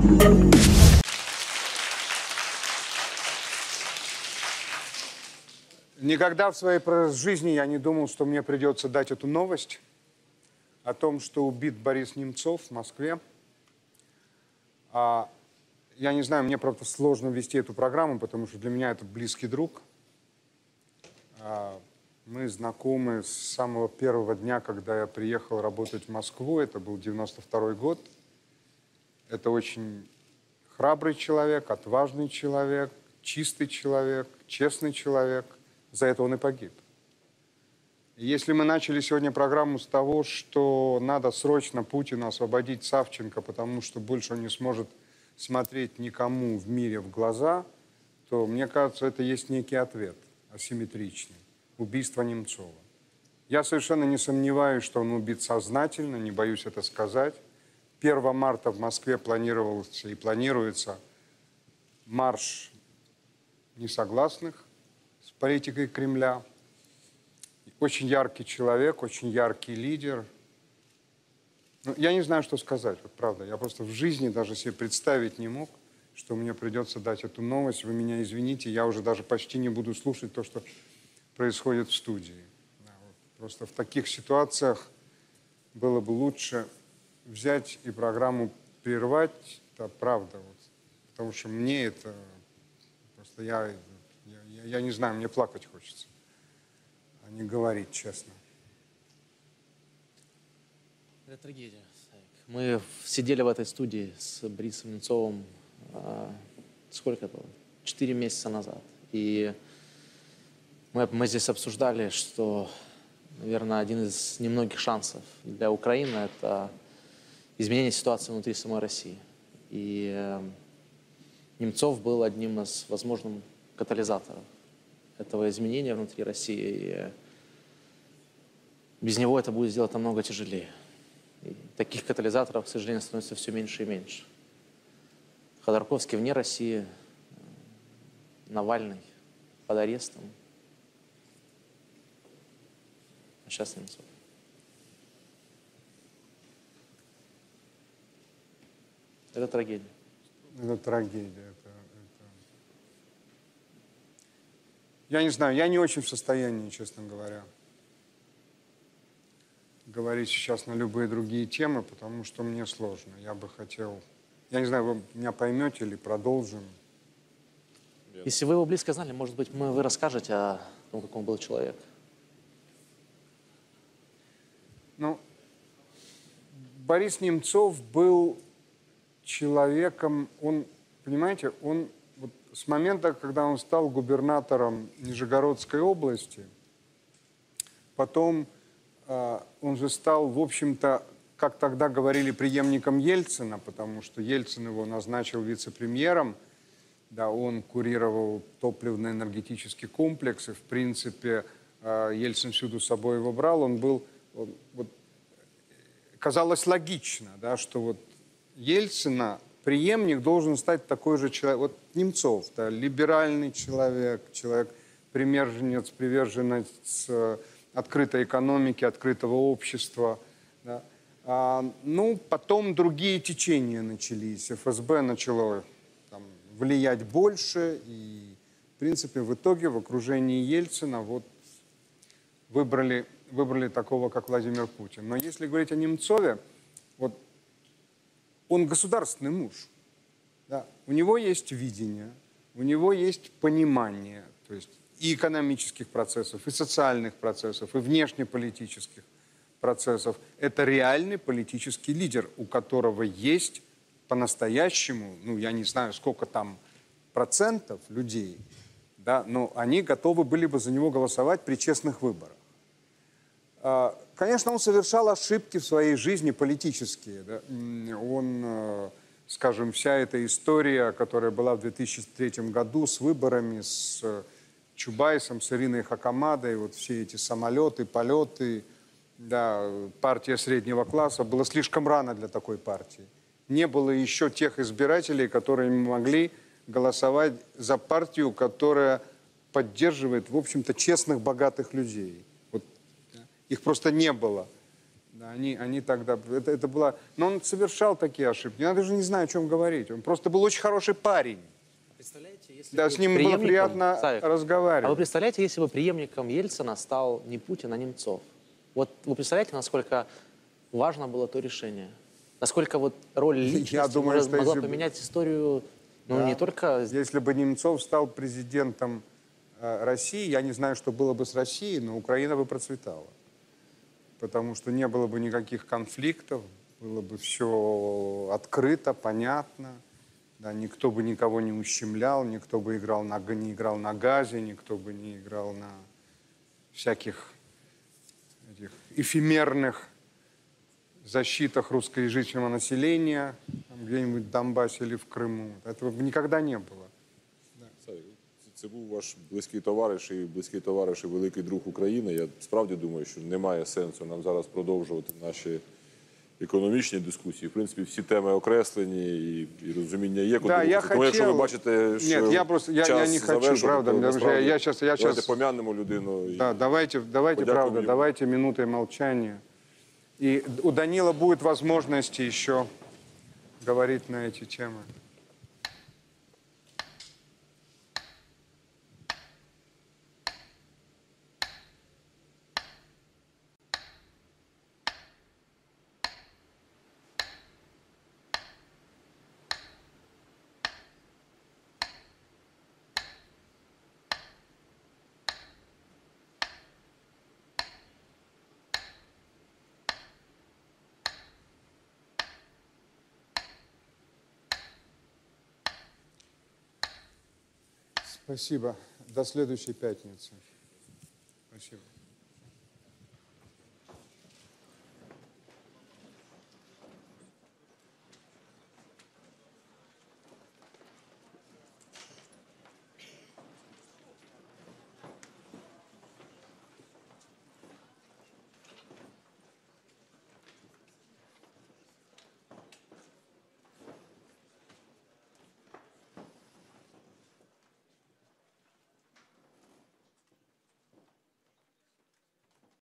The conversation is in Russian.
Никогда в своей жизни я не думал, что мне придется дать эту новость о том, что убит Борис Немцов в Москве. Я не знаю, мне, правда, сложно вести эту программу, потому что для меня это близкий друг. Мы знакомы с самого первого дня, когда я приехал работать в Москву. Это был 92-й год. Это очень храбрый человек, отважный человек, чистый человек, честный человек. За это он и погиб. И если мы начали сегодня программу с того, что надо срочно Путину освободить Савченко, потому что больше он не сможет смотреть никому в мире в глаза, то, мне кажется, это есть некий ответ, асимметричный. Убийство Немцова. Я совершенно не сомневаюсь, что он убит сознательно, не боюсь это сказать. 1 марта в Москве планировался и планируется марш несогласных с политикой Кремля. Очень яркий человек, очень яркий лидер. Ну, я не знаю, что сказать, вот правда. Я просто в жизни даже себе представить не мог, что мне придется дать эту новость. Вы меня извините, я уже даже почти не буду слушать то, что происходит в студии. Да, вот. Просто в таких ситуациях было бы лучше взять и программу прервать, это правда. Вот. Потому что мне это... Просто я не знаю, мне плакать хочется, а не говорить честно. Это трагедия. Мы сидели в этой студии с Борисом Немцовым, сколько это было? 4 месяца назад. И мы здесь обсуждали, что, наверное, один из немногих шансов для Украины – это изменение ситуации внутри самой России. И Немцов был одним из возможных катализаторов этого изменения внутри России. И без него это будет сделать намного тяжелее. И таких катализаторов, к сожалению, становится все меньше и меньше. Ходорковский вне России, Навальный под арестом. А сейчас Немцов. Это трагедия. Это трагедия. Я не знаю, я не очень в состоянии, честно говоря, говорить сейчас на любые другие темы, потому что мне сложно. Я бы хотел... Я не знаю, вы меня поймете или продолжим? Если вы его близко знали, может быть, вы расскажете о том, какой он был человек. Ну, Борис Немцов был человеком, он, понимаете, он вот с момента, когда он стал губернатором Нижегородской области, потом он же стал, в общем-то, как тогда говорили, преемником Ельцина, потому что Ельцин его назначил вице-премьером, да, он курировал топливно-энергетический комплекс, и, в принципе, Ельцин всюду с собой его брал, он был, вот, казалось логично, да, что вот Ельцина преемник должен стать такой же человек. Вот Немцов, да, либеральный человек, приверженец открытой экономики, открытого общества. Да. Ну, потом другие течения начались. ФСБ начало там влиять больше, и, в принципе, в итоге в окружении Ельцина вот выбрали такого, как Владимир Путин. Но если говорить о Немцове, вот он государственный муж. Да? У него есть видение, у него есть понимание, то есть и экономических процессов, и социальных процессов, и внешнеполитических процессов. Это реальный политический лидер, у которого есть по-настоящему, ну, я не знаю, сколько там процентов людей, да, но они готовы были бы за него голосовать при честных выборах. Конечно, он совершал ошибки в своей жизни политические. Да? Он, скажем, вся эта история, которая была в 2003 году с выборами, с Чубайсом, с Ириной Хакамадой, вот все эти самолеты, полеты, да, партия среднего класса, было слишком рано для такой партии. Не было еще тех избирателей, которые могли голосовать за партию, которая поддерживает, в общем-то, честных, богатых людей. Их просто не было. Да, они тогда... Это было... Но он совершал такие ошибки. Я даже не знаю, о чем говорить. Он просто был очень хороший парень. Представляете, если Да, бы с ним было преемником- приятно Савик, разговаривать. А вы представляете, если бы преемником Ельцина стал не Путин, а Немцов? Вот вы представляете, насколько важно было то решение? Насколько вот роль личности думаю, что могла если бы- поменять историю, ну, Да. не только... Если бы Немцов стал президентом России, я не знаю, что было бы с Россией, но Украина бы процветала. Потому что не было бы никаких конфликтов, было бы все открыто, понятно. Да, никто бы никого не ущемлял, никто бы не играл на газе, никто бы не играл на всяких этих эфемерных защитах русскоязычного населения, там, где-нибудь в Донбассе или в Крыму. Этого бы никогда не было. Савік, це був ваш близький товариш і великий друг України. Я справді думаю, що немає сенсу нам зараз продовжувати наші економічні дискусії. В принципі, всі теми окреслені і розуміння є. Да, я Тому якщо ви хотів- бачите, що Ні, я просто- я час не хочу, завершувати, правда, то я насправді щас- давайте пом'янемо людину. Да, давайте, Подякуем правда, ему. давайте минутой молчания. И у Данила будет возможность еще говорить на эти темы. Спасибо. До следующей пятницы. Спасибо.